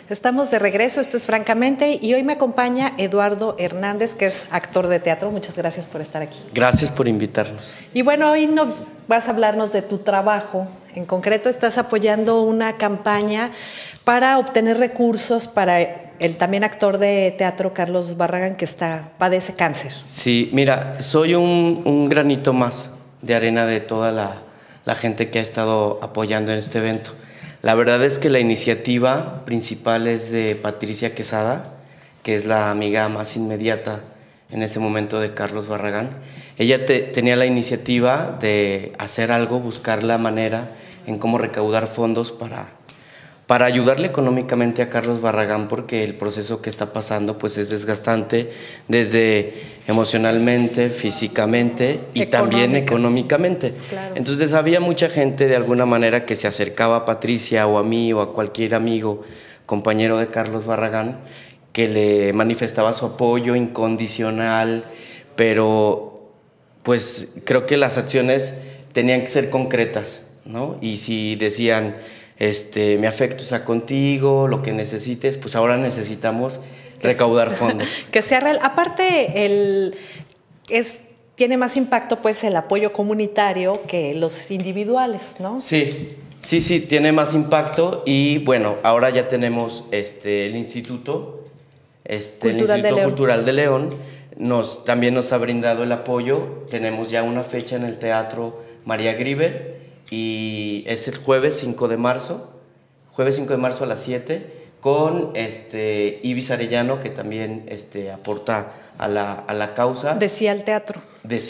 Estamos de regreso, esto es Francamente, y hoy me acompaña Eduardo Hernández, que es actor de teatro. Muchas gracias por estar aquí. Gracias por invitarnos. Y bueno, hoy no vas a hablarnos de tu trabajo. En concreto, estás apoyando una campaña para obtener recursos para el también actor de teatro Carlos Barragán, que padece cáncer. Sí, mira, soy un granito más de arena de toda la gente que ha estado apoyando en este evento. La verdad es que la iniciativa principal es de Patricia Quesada, que es la amiga más inmediata en este momento de Carlos Barragán. Ella tenía la iniciativa de hacer algo, buscar la manera en cómo recaudar fondos para ayudarle económicamente a Carlos Barragán, porque el proceso que está pasando pues es desgastante desde emocionalmente, físicamente y también económicamente. Claro. Entonces había mucha gente de alguna manera que se acercaba a Patricia o a mí o a cualquier amigo, compañero de Carlos Barragán, que le manifestaba su apoyo incondicional, pero pues creo que las acciones tenían que ser concretas, ¿no? Y si decían, mi afecto está contigo, lo que necesites, pues ahora necesitamos recaudar fondos. Que sea real. Aparte, tiene más impacto pues el apoyo comunitario que los individuales, ¿no? Sí, tiene más impacto y bueno, ahora ya tenemos el Instituto Cultural de León, también nos ha brindado el apoyo. Tenemos ya una fecha en el Teatro María Grieber y es el jueves 5 de marzo a las 7, con Ibis Arellano, que también aporta a la causa. Decía el teatro,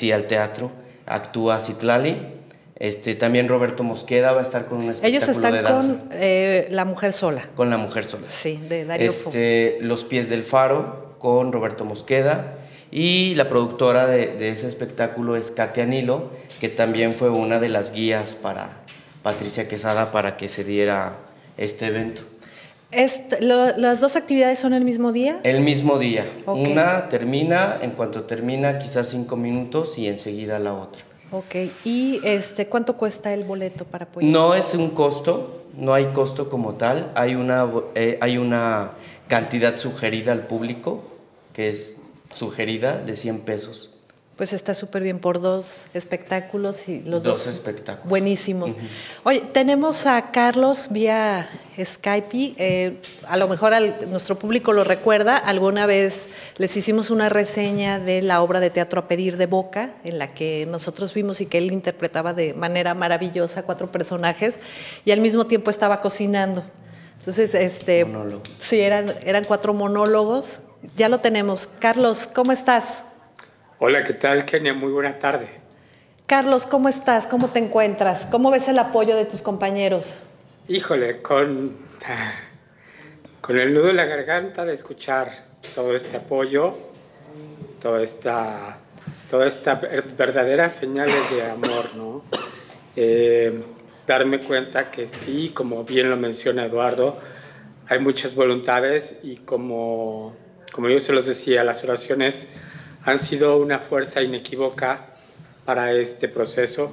actúa Citlali. También Roberto Mosqueda va a estar con un espectáculo de danza. Ellos están con La Mujer Sola. Con La Mujer Sola. Sí, de Darío Fo. Los Pies del Faro, con Roberto Mosqueda. Y la productora de ese espectáculo es Katia Nilo, que también fue una de las guías para Patricia Quesada para que se diera este evento. ¿Las dos actividades son el mismo día? El mismo día. Okay. Una termina, en cuanto termina, quizás 5 minutos y enseguida la otra. Ok. ¿Y cuánto cuesta el boleto para apoyar? No es un costo, no hay costo como tal. Hay una cantidad sugerida al público, que es sugerida, de 100 pesos. Pues está súper bien, por dos espectáculos y los dos espectáculos buenísimos. Oye, tenemos a Carlos vía Skype, a lo mejor nuestro público lo recuerda, alguna vez les hicimos una reseña de la obra de teatro A Pedir de Boca, en la que nosotros vimos y que él interpretaba de manera maravillosa 4 personajes y al mismo tiempo estaba cocinando. Entonces, sí, eran 4 monólogos. Ya lo tenemos. Carlos, ¿cómo estás? Hola, ¿qué tal, Kenia? Muy buena tarde. Carlos, ¿cómo estás? ¿Cómo te encuentras? ¿Cómo ves el apoyo de tus compañeros? Híjole, con el nudo en la garganta de escuchar todo este apoyo, todas estas verdaderas señales de amor, ¿no? Darme cuenta que sí, como bien lo menciona Eduardo, hay muchas voluntades y como yo se los decía, las oraciones han sido una fuerza inequívoca para este proceso,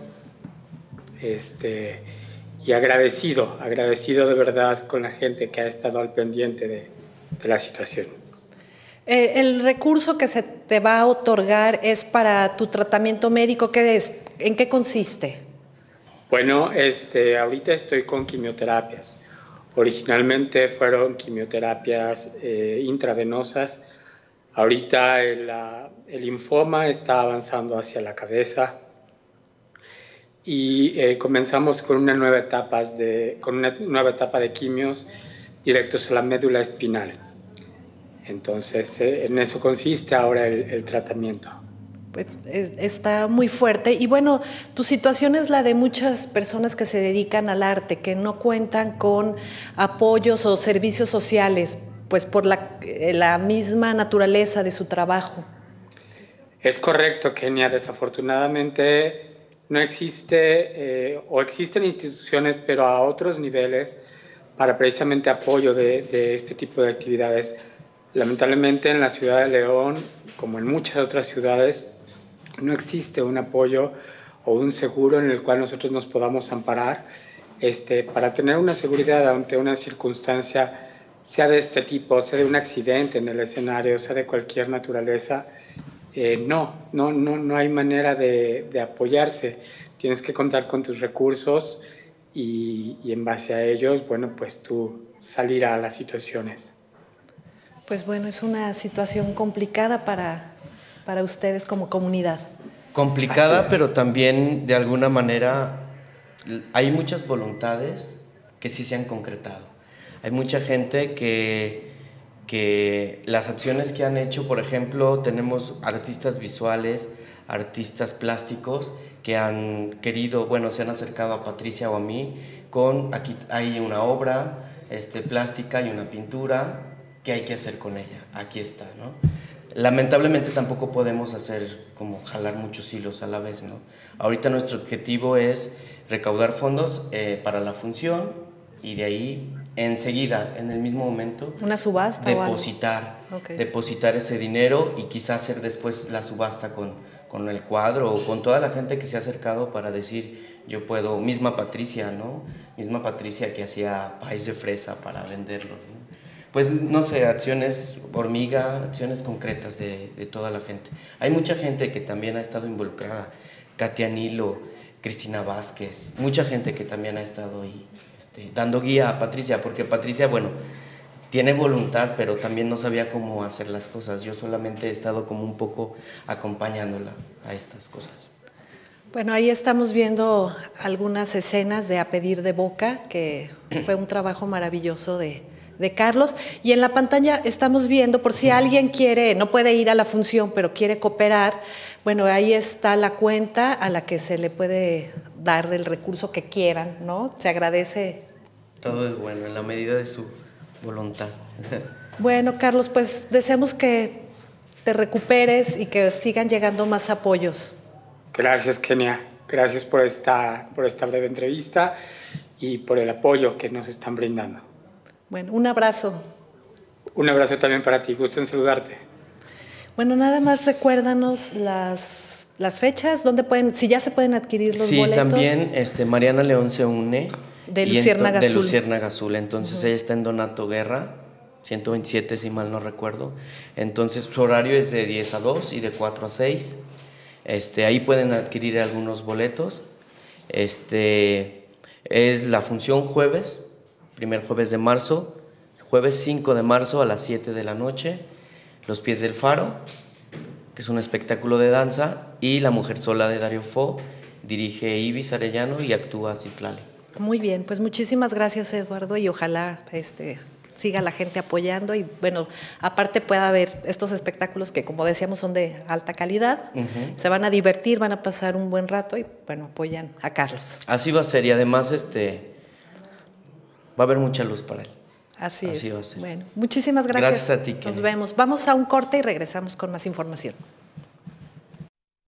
y agradecido de verdad con la gente que ha estado al pendiente de la situación. El recurso que se te va a otorgar es para tu tratamiento médico. ¿Qué es? ¿En qué consiste? Bueno, ahorita estoy con quimioterapias. Originalmente fueron quimioterapias intravenosas. Ahorita el linfoma está avanzando hacia la cabeza y comenzamos con una nueva etapa de quimios directos a la médula espinal. Entonces, en eso consiste ahora el tratamiento. Pues está muy fuerte y bueno, tu situación es la de muchas personas que se dedican al arte, que no cuentan con apoyos o servicios sociales, pues por la misma naturaleza de su trabajo. Es correcto, Kenia. Desafortunadamente no existe o existen instituciones, pero a otros niveles, para precisamente apoyo de este tipo de actividades. Lamentablemente en la ciudad de León, como en muchas otras ciudades, no existe un apoyo o un seguro en el cual nosotros nos podamos amparar para tener una seguridad ante una circunstancia sea de este tipo, sea de un accidente en el escenario, sea de cualquier naturaleza, no hay manera de apoyarse. Tienes que contar con tus recursos y en base a ellos, bueno, pues tú salir a las situaciones. Pues bueno, es una situación complicada para ustedes como comunidad. Complicada, pero también de alguna manera hay muchas voluntades que sí se han concretado. Hay mucha gente que las acciones que han hecho, por ejemplo, tenemos artistas visuales, artistas plásticos que han querido, bueno, se han acercado a Patricia o a mí con, aquí hay una obra plástica y una pintura, ¿qué hay que hacer con ella? Aquí está, ¿no? Lamentablemente tampoco podemos hacer como jalar muchos hilos a la vez, ¿no? Ahorita nuestro objetivo es recaudar fondos para la función y de ahí enseguida, en el mismo momento, ¿una subasta depositar, o algo? Okay. Depositar ese dinero y quizás hacer después la subasta con el cuadro o con toda la gente que se ha acercado para decir, yo puedo, misma Patricia, ¿no? Misma Patricia que hacía país de fresa para venderlos, ¿no? Pues no sé, acciones hormiga, acciones concretas de toda la gente. Hay mucha gente que también ha estado involucrada, Katia Nilo, Cristina Vázquez, mucha gente que también ha estado ahí dando guía a Patricia, porque Patricia, bueno, tiene voluntad, pero también no sabía cómo hacer las cosas. Yo solamente he estado como un poco acompañándola a estas cosas. Bueno, ahí estamos viendo algunas escenas de A Pedir de Boca, que fue un trabajo maravilloso de Carlos, y en la pantalla estamos viendo, por si alguien quiere, no puede ir a la función, pero quiere cooperar, bueno, ahí está la cuenta a la que se le puede dar el recurso que quieran, ¿no? Se agradece. Todo es bueno, en la medida de su voluntad. Bueno, Carlos, pues deseamos que te recuperes y que sigan llegando más apoyos. Gracias, Kenia. Gracias por esta breve entrevista y por el apoyo que nos están brindando. Bueno, un abrazo. Un abrazo también para ti, gusto en saludarte. Bueno, nada más recuérdanos las fechas, dónde pueden, si ya se pueden adquirir los boletos. Sí, también Mariana León se une. De Luciérnaga Azul. De Luciérnaga Azul, entonces ella está en Donato Guerra, 127 si mal no recuerdo. Entonces su horario es de 10 a 2 y de 4 a 6. Ahí pueden adquirir algunos boletos. Es la función jueves, primer jueves de marzo, jueves 5 de marzo a las 7 de la noche, Los Pies del Faro, que es un espectáculo de danza, y La Mujer Sola de Dario Fo, dirige Ibis Arellano y actúa Citlali. Muy bien, pues muchísimas gracias, Eduardo, y ojalá siga la gente apoyando y bueno, aparte pueda haber estos espectáculos que, como decíamos, son de alta calidad, se van a divertir, van a pasar un buen rato y bueno, apoyan a Carlos. Así va a ser, y además va a haber mucha luz para él. Así es. Va a ser. Bueno, muchísimas gracias. Gracias a ti, Kenia. Nos vemos. Vamos a un corte y regresamos con más información.